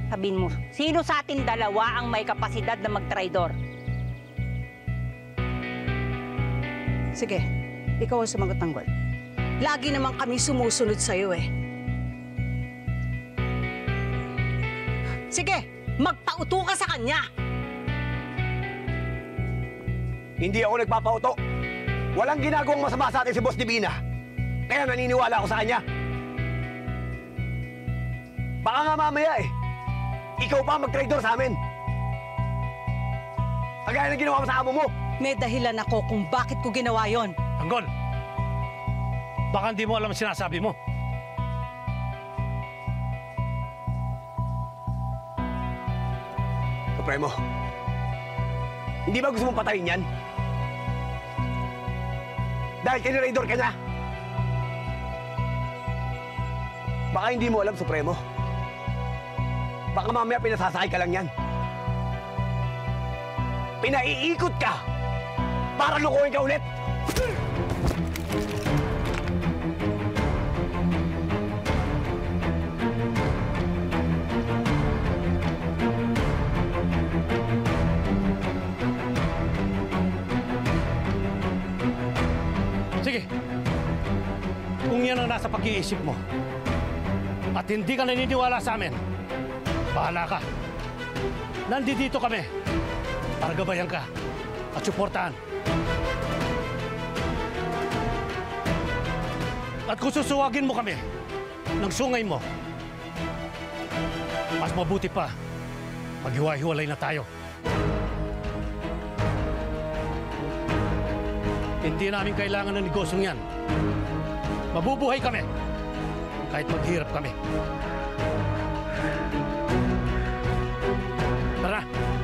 Sabihin mo, sino sa atin dalawa ang may kapasidad na mag-traidor? Sige, ikaw ang sumagot, Tanggol. Lagi naman kami sumusunod sa'yo eh. Sige, magpauto ka sa kanya! Hindi ako nagpapauto. Walang ginagawang masama sa atin si Boss Divina. Kaya naniniwala ako sa kanya. Baka nga mamaya ikaw pa mag-traidor sa amin. Kagaya ng ginawa mo sa amo mo. May dahilan ako kung bakit ko ginawa yon. Tanggol, baka hindi mo alam ang sinasabi mo. Supremo, hindi ba gusto mong patayin yan? Dahil tiniraidor ka na. Baka hindi mo alam, Supremo. Baka mamaya pinasasakay ka lang yan. Pinaiikot ka para lukuhin ka ulit. Sige, kung yan ang nasa pag-iisip mo at hindi ka naniniwala sa amin, bahala ka. Nandito kami para gabayan ka at suportahan. At kung susuwagin mo kami ng sungay mo, mas mabuti pa, maghiwa-hiwalay na tayo. Hindi namin kailangan ng negosyong yan. Mabubuhay kami kahit maghirap kami. Tara!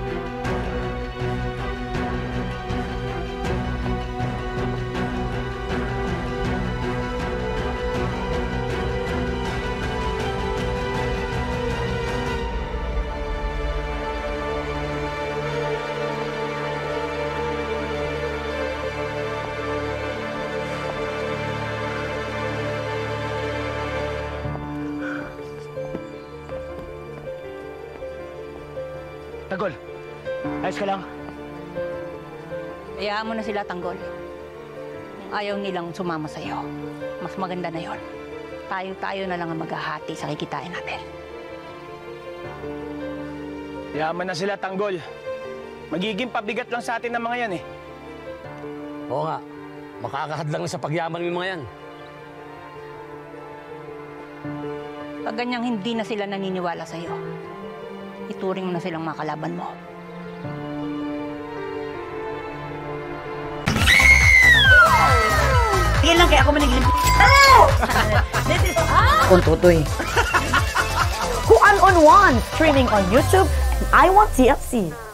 Tanggol, ayos ka lang? Hayaan mo na sila, Tanggol. Kung ayaw nilang sumama sa'yo, mas maganda na yon. Tayo na lang ang maghahati sa kikitain natin. Yaman na sila, Tanggol. Magiging pabigat lang sa atin ng mga yan eh. Oo nga. Makakahadlang na sa pagyaman ng mga yan. Pag ganyang hindi na sila naniniwala sa'yo, ituring mo na silang mga kalaban mo. Tingin lang kaya ako maniglim. This is Kung Tutoy. Who on One, streaming on YouTube and I Want TFC.